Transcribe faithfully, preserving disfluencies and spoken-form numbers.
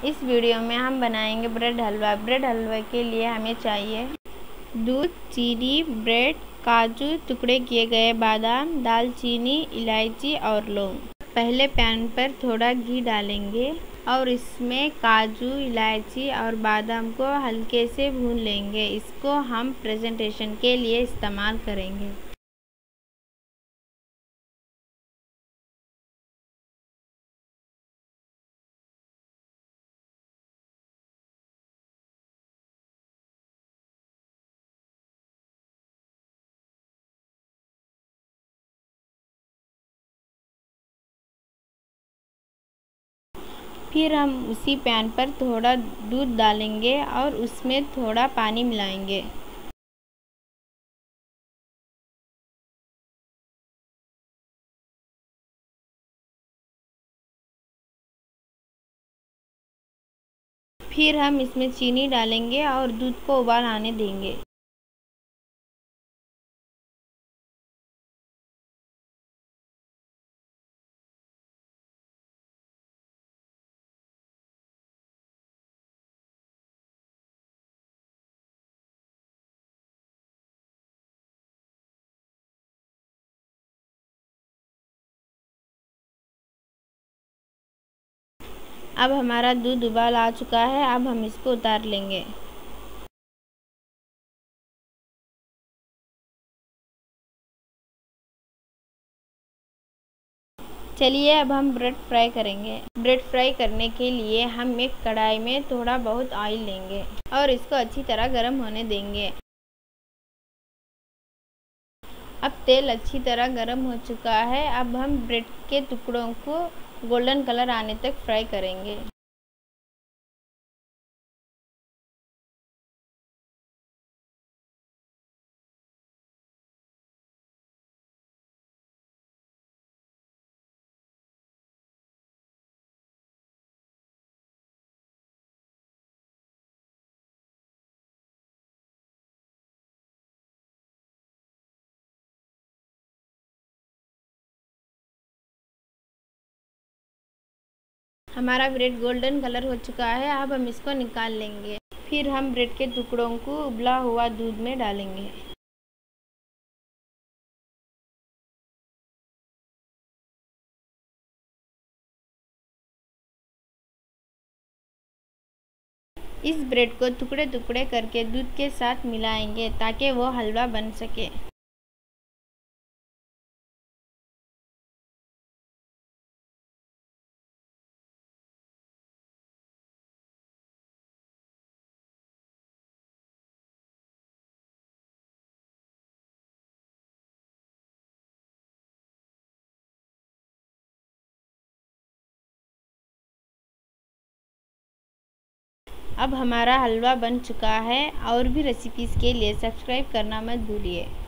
इस वीडियो में हम बनाएंगे ब्रेड हलवा। ब्रेड हलवा के लिए हमें चाहिए दूध, चीनी, ब्रेड, काजू, टुकड़े किए गए बादाम, दालचीनी, इलायची और लौंग। पहले पैन पर थोड़ा घी डालेंगे और इसमें काजू, इलायची और बादाम को हल्के से भून लेंगे। इसको हम प्रेजेंटेशन के लिए इस्तेमाल करेंगे। फिर हम उसी पैन पर थोड़ा दूध डालेंगे और उसमें थोड़ा पानी मिलाएंगे। फिर हम इसमें चीनी डालेंगे और दूध को उबाल आने देंगे। अब हमारा दूध उबाल आ चुका है। अब हम इसको उतार लेंगे। चलिए अब हम ब्रेड फ्राई करेंगे। ब्रेड फ्राई करने के लिए हम एक कढ़ाई में थोड़ा बहुत ऑयल लेंगे और इसको अच्छी तरह गर्म होने देंगे। अब तेल अच्छी तरह गर्म हो चुका है। अब हम ब्रेड के टुकड़ों को गोल्डन कलर आने तक फ्राई करेंगे। हमारा ब्रेड गोल्डन कलर हो चुका है। अब हम इसको निकाल लेंगे। फिर हम ब्रेड के टुकड़ों को उबला हुआ दूध में डालेंगे। इस ब्रेड को टुकड़े टुकड़े करके दूध के साथ मिलाएंगे ताकि वो हलवा बन सके। अब हमारा हलवा बन चुका है। और भी रेसिपीज़ के लिए सब्सक्राइब करना मत भूलिए।